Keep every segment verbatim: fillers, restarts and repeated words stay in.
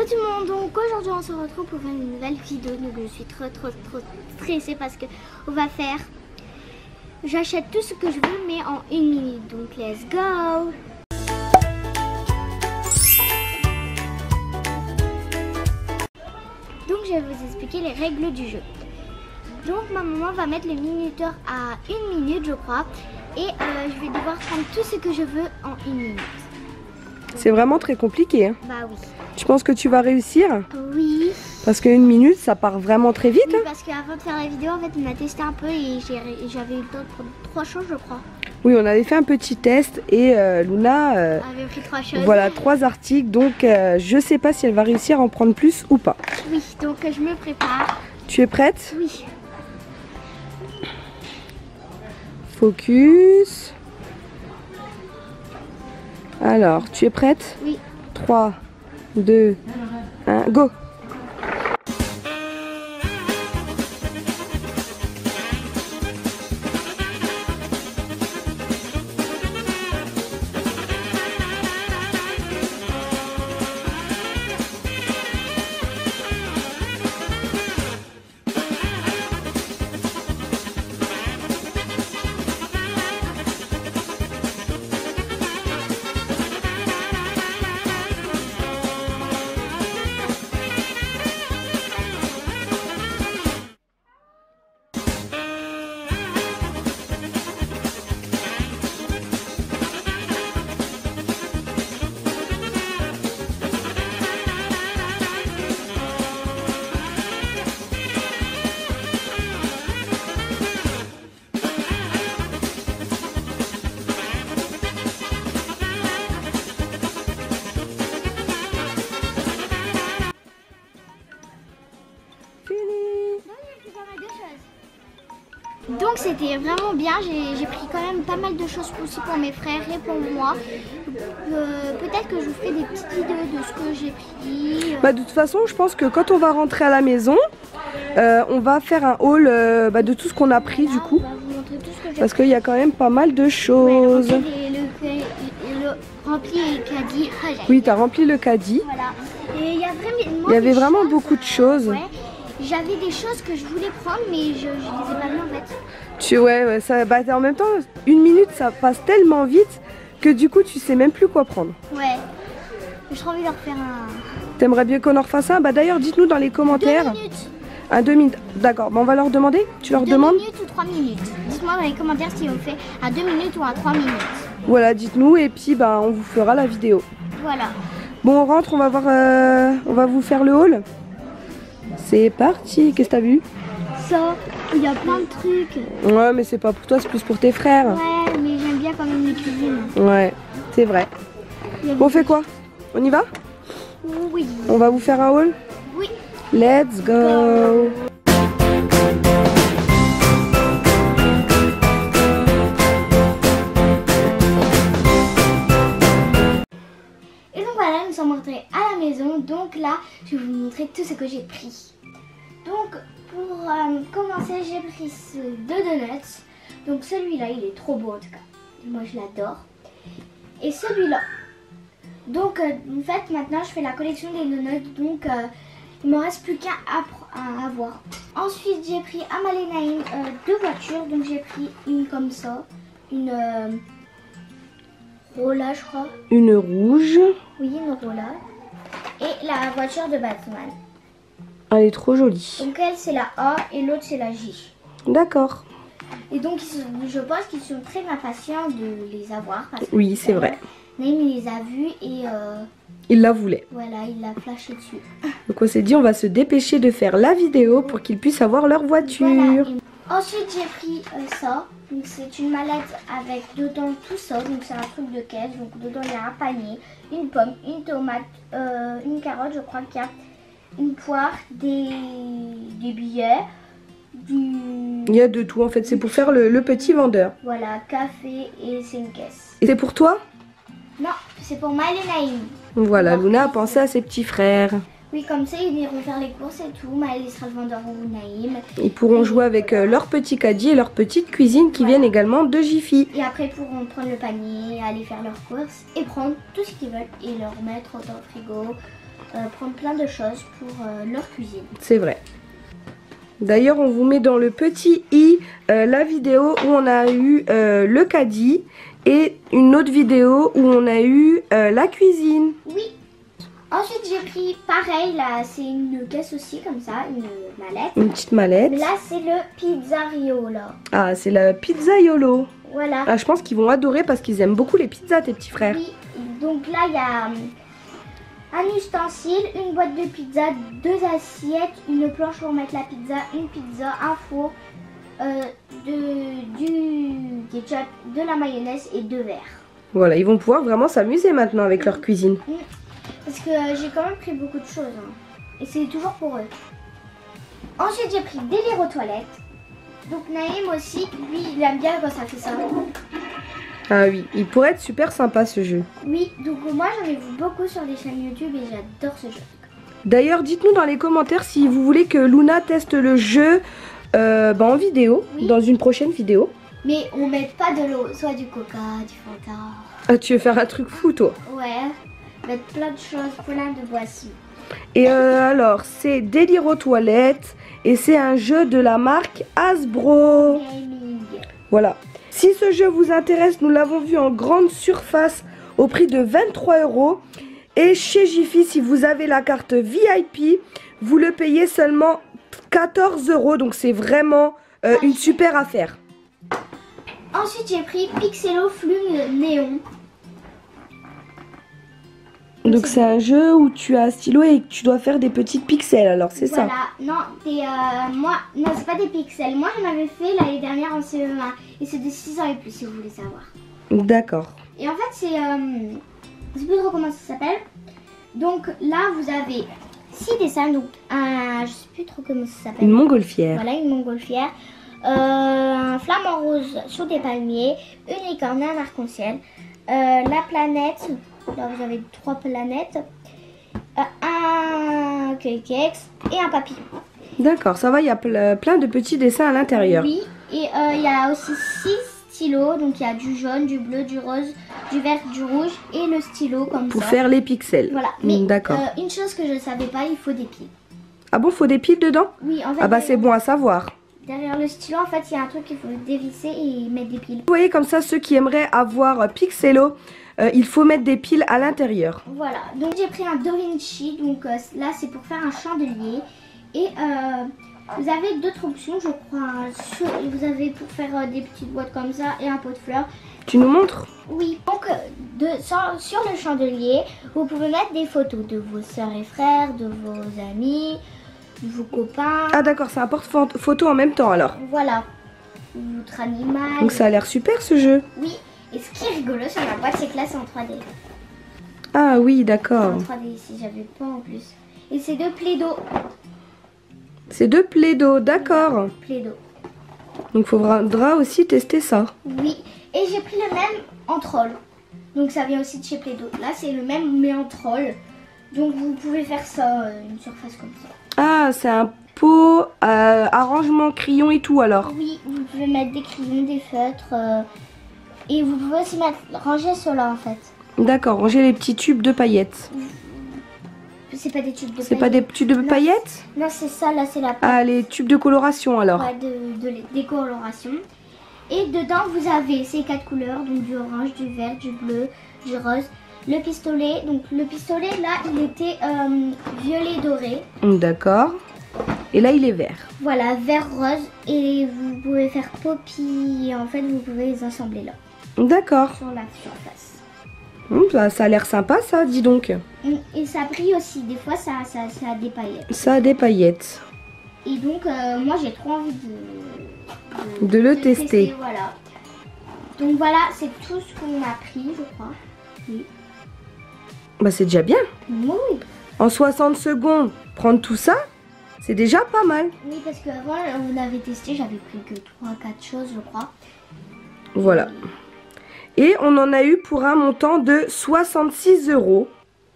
tout le monde, donc aujourd'hui on se retrouve pour faire une nouvelle vidéo. Donc je suis trop trop trop stressée parce que on va faire, j'achète tout ce que je veux mais en une minute, donc let's go. Donc je vais vous expliquer les règles du jeu. Donc ma maman va mettre le minuteur à une minute je crois, et euh, je vais devoir prendre tout ce que je veux en une minute. C'est vraiment très compliqué. Hein. Bah oui. Tu penses que tu vas réussir? Oui. Parce qu'une minute, ça part vraiment très vite. Oui, hein. parce qu'avant de faire la vidéo, en fait, on a testé un peu et j'avais eu le temps de prendre trois choses, je crois. Oui, on avait fait un petit test et euh, Luna euh, avait pris trois choses. Voilà, trois articles. Donc, euh, je sais pas si elle va réussir à en prendre plus ou pas. Oui, donc je me prépare. Tu es prête? Oui. Focus. Alors, tu es prête? Oui. trois, deux, un, go! Donc c'était vraiment bien, j'ai pris quand même pas mal de choses aussi pour mes frères et pour moi. Euh, Peut-être que je vous ferai des petites vidéos de ce que j'ai pris. Bah, de toute façon, je pense que quand on va rentrer à la maison, euh, on va faire un haul euh, bah, de tout ce qu'on a pris. Voilà, du coup. On va vous montrer tout ce que j'ai Parce qu'il y a quand même pas mal de choses. Ouais, le, le, le, le rempli le caddie. Oh, oui, tu as rempli le caddie. Voilà. Et il y, a vraiment, il y avait vraiment choses, beaucoup de choses. Ouais. J'avais des choses que je voulais prendre mais je ne les ai pas vues en fait. Tu, ouais, ouais ça, bah, en même temps, une minute ça passe tellement vite que du coup tu sais même plus quoi prendre. Ouais, j'ai trop envie de refaire un... T'aimerais bien qu'on en refasse un? Bah d'ailleurs dites-nous dans les commentaires. Deux minutes. Un deux minutes, d'accord, bah, on va leur demander. Tu leur deux demandes? Deux minutes ou trois minutes. Dites-moi dans les commentaires si on fait à deux minutes ou à trois minutes. Voilà, dites-nous et puis bah, on vous fera la vidéo. Voilà. Bon, on rentre, on va voir, euh, on va vous faire le haul. C'est parti, qu'est-ce que t'as vu? Ça, il y a plein de trucs. Ouais, mais c'est pas pour toi, c'est plus pour tes frères. Ouais, mais j'aime bien quand même les cuisines. Ouais, c'est vrai. Bon, on fait quoi? On y va? Oui. On va vous faire un haul? Oui. Let's go, go. Voilà, nous sommes rentrés à la maison, donc là je vais vous montrer tout ce que j'ai pris. Donc pour euh, commencer, j'ai pris ce deux donuts. Donc celui-là il est trop beau en tout cas, moi je l'adore. Et celui-là, donc euh, en fait maintenant je fais la collection des donuts, donc euh, il me reste plus qu'un à, à avoir. Ensuite j'ai pris à Malé-Naïm euh, deux voitures, donc j'ai pris une comme ça, une... Euh, Rolla, je crois. Une rouge. Oui, une Rolla. Et la voiture de Batman. Elle est trop jolie. Donc elle c'est la A et l'autre c'est la J. D'accord. Et donc je pense qu'ils sont très impatients de les avoir. Parce que oui, c'est vrai. Naïm il les a vus et... Euh, il la voulait. Voilà, il l'a flashé dessus. Donc on s'est dit on va se dépêcher de faire la vidéo pour qu'ils puissent avoir leur voiture. Voilà. Ensuite j'ai pris euh, ça. C'est une mallette avec dedans tout ça, donc c'est un truc de caisse, donc dedans il y a un panier, une pomme, une tomate, euh, une carotte, je crois qu'il y a une poire, des, des billets, du... Il y a de tout en fait, c'est pour faire le, le petit vendeur. Voilà, café et c'est une caisse. Et c'est pour toi? Non, c'est pour Malé-Naïm. Voilà, Luna a pensé à ses petits frères. Oui, comme ça, ils iront faire les courses et tout. Maël sera le vendeur au Naïm. Ils pourront et jouer avec euh, leur petit caddie et leur petite cuisine qui voilà. viennent également de Jiffy. Et après, ils pourront prendre le panier, aller faire leurs courses et prendre tout ce qu'ils veulent et le remettre dans le frigo euh, prendre plein de choses pour euh, leur cuisine. C'est vrai. D'ailleurs, on vous met dans le petit i euh, la vidéo où on a eu euh, le caddie et une autre vidéo où on a eu euh, la cuisine. Oui. Ensuite, j'ai pris pareil, là, c'est une caisse aussi comme ça, une mallette. Une petite mallette. Mais là, c'est le pizzario, là. Ah, c'est la pizzaiolo. Voilà. Ah, je pense qu'ils vont adorer parce qu'ils aiment beaucoup les pizzas, tes petits frères. Oui, donc là, il y a un ustensile, une boîte de pizza, deux assiettes, une planche pour mettre la pizza, une pizza, un four, euh, de, du ketchup, de la mayonnaise et deux verres. Voilà, ils vont pouvoir vraiment s'amuser maintenant avec leur cuisine. Mmh. Parce que euh, j'ai quand même pris beaucoup de choses. Hein. Et c'est toujours pour eux. Ensuite, j'ai pris délire aux toilettes. Donc Naïm aussi, lui, il aime bien quand ça fait ça. Ah oui, il pourrait être super sympa ce jeu. Oui, donc moi j'en ai vu beaucoup sur des chaînes YouTube et j'adore ce jeu. D'ailleurs, dites-nous dans les commentaires si vous voulez que Luna teste le jeu euh, bah, en vidéo, oui. Dans une prochaine vidéo. Mais on met pas de l'eau, soit du coca, du fanta. Ah, tu veux faire un truc fou toi? Ouais, mettre plein de choses, plein de boissons. Et euh, alors, c'est Délire aux toilettes et c'est un jeu de la marque Hasbro. Gaming. Voilà. Si ce jeu vous intéresse, nous l'avons vu en grande surface au prix de vingt-trois euros. Et chez Jiffy, si vous avez la carte V I P, vous le payez seulement quatorze euros. Donc c'est vraiment euh, une super affaire. Ensuite, j'ai pris Pixelo Flume Néon. Donc c'est un jeu où tu as un stylo et que tu dois faire des petites pixels, alors c'est voilà. ça? Non, des, euh, moi, non, c'est pas des pixels. Moi, j'en avais fait l'année dernière en C E un. Et c'est de six ans et plus, si vous voulez savoir. D'accord. Et en fait, c'est... Euh, je sais plus trop comment ça s'appelle. Donc là, vous avez six dessins. Donc, un, je sais plus trop comment ça s'appelle. Une montgolfière. Voilà, une montgolfière. Euh, un flamant rose sur des palmiers. Une licorne, un arc-en-ciel. Euh, la planète... Là, vous avez trois planètes, euh, un cueillex et un papillon. D'accord, ça va, il y a plein de petits dessins à l'intérieur. Oui, et euh, il y a aussi six stylos. Donc, il y a du jaune, du bleu, du rose, du vert, du rouge et le stylo comme Pour ça. Pour faire les pixels. Voilà, mais mmh, d'accord. Euh, une chose que je ne savais pas, il faut des piles. Ah bon, il faut des piles dedans? Oui, en fait. Ah bah c'est bon à savoir. Derrière le stylo, en fait, il y a un truc qu'il faut dévisser et mettre des piles. Vous voyez, comme ça, ceux qui aimeraient avoir Pixelo, euh, il faut mettre des piles à l'intérieur. Voilà, donc j'ai pris un Da Vinci, donc euh, là c'est pour faire un chandelier. Et euh, vous avez d'autres options, je crois. Sur, vous avez pour faire euh, des petites boîtes comme ça et un pot de fleurs. Tu nous montres? Oui, donc de, sur, sur le chandelier, vous pouvez mettre des photos de vos soeurs et frères, de vos amis, de vos copains. Ah d'accord, c'est un porte-photo en même temps alors. Voilà, votre animal. Donc ça a l'air super ce jeu. Oui. Et ce qui est rigolo sur la boîte, c'est que là, c'est en trois D. Ah oui, d'accord. En trois D ici, j'avais pas en plus. Et c'est de Play-Doh. C'est de Play-Doh, d'accord. Play-Doh. Donc il faudra aussi tester ça. Oui, et j'ai pris le même en troll. Donc ça vient aussi de chez Play-Doh. Là, c'est le même, mais en troll. Donc vous pouvez faire ça, une surface comme ça. Ah, c'est un pot, euh, arrangement crayon et tout alors. Oui, vous pouvez mettre des crayons, des feutres... Euh, et vous pouvez aussi mettre, ranger cela en fait. D'accord, ranger les petits tubes de paillettes. C'est pas des tubes de paillettes. C'est pas des tubes de non, paillettes? Non, c'est ça, là c'est la... Ah, les tubes de coloration alors. Ouais, de, de, de décoloration. Et dedans vous avez ces quatre couleurs, donc du orange, du vert, du bleu, du rose. Le pistolet, donc le pistolet là il était euh, violet doré. D'accord. Et là il est vert. Voilà, vert rose. Et vous pouvez faire poppy. Et en fait vous pouvez les assembler là. D'accord. Sur la surface. Mmh, ça, ça a l'air sympa ça, dis donc. Et ça brille aussi, des fois ça, ça, ça a des paillettes. Ça a des paillettes. Et donc euh, moi j'ai trop envie de, de, de le de tester. tester. Voilà. Donc voilà, c'est tout ce qu'on a pris, je crois. Oui. Bah c'est déjà bien. Oui. En soixante secondes, prendre tout ça, c'est déjà pas mal. Oui, parce qu'avant on avait testé, j'avais pris que trois quatre choses, je crois. Voilà. Et on en a eu pour un montant de soixante-six euros.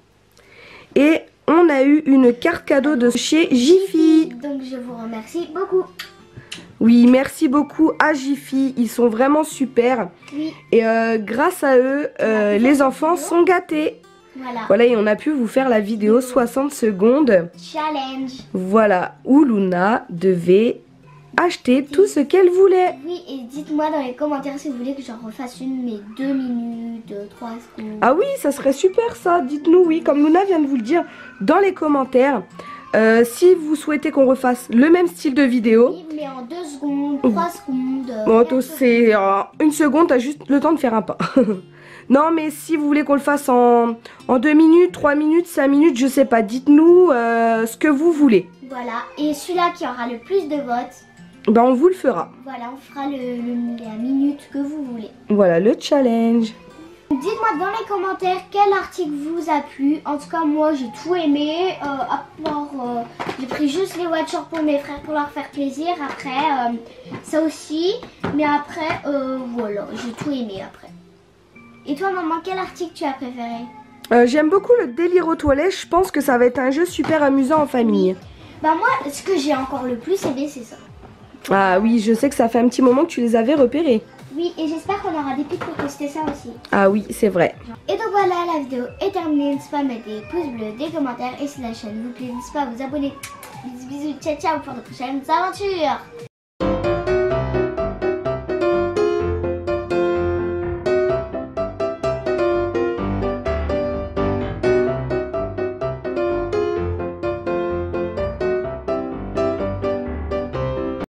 Et on a eu une carte cadeau de chez Jiffy. Donc je vous remercie beaucoup. Oui, merci beaucoup à Jiffy. Ils sont vraiment super. Oui. Et euh, grâce à eux, euh, les enfants sont gâtés. Voilà. Voilà, et on a pu vous faire la vidéo soixante secondes. Challenge. Voilà, où Luna devait acheter tout ce qu'elle voulait. Oui, et dites-moi dans les commentaires si vous voulez que j'en refasse une, mais deux minutes, trois secondes. Ah oui, ça serait super ça. Dites-nous, oui, comme Luna vient de vous le dire dans les commentaires. Euh, si vous souhaitez qu'on refasse le même style de vidéo. Oui, mais en deux secondes, trois secondes. Bon, c'est euh, une seconde, t'as juste le temps de faire un pas. Non, mais si vous voulez qu'on le fasse en, en deux minutes, trois minutes, cinq minutes, je sais pas. Dites-nous euh, ce que vous voulez. Voilà, et celui-là qui aura le plus de votes. Ben, on vous le fera. Voilà, on fera le, le, la minute que vous voulez. Voilà le challenge. Dites-moi dans les commentaires quel article vous a plu. En tout cas, moi j'ai tout aimé. Euh, à part, euh, j'ai pris juste les voitures pour mes frères pour leur faire plaisir. Après, euh, ça aussi. Mais après, euh, voilà, j'ai tout aimé après. Et toi, maman, quel article tu as préféré? euh, J'aime beaucoup le délire aux toilettes. Je pense que ça va être un jeu super amusant en famille. Bah moi, ce que j'ai encore le plus aimé, c'est ça. Ah oui, je sais que ça fait un petit moment que tu les avais repérés. Oui, et j'espère qu'on aura des pics pour tester ça aussi. Ah oui, c'est vrai. Et donc voilà, la vidéo est terminée. N'hésitez pas à mettre des pouces bleus, des commentaires. Et si la chaîne vous plaît, n'hésitez pas à vous abonner. Bisous, bisous, ciao, ciao pour de prochaines aventures.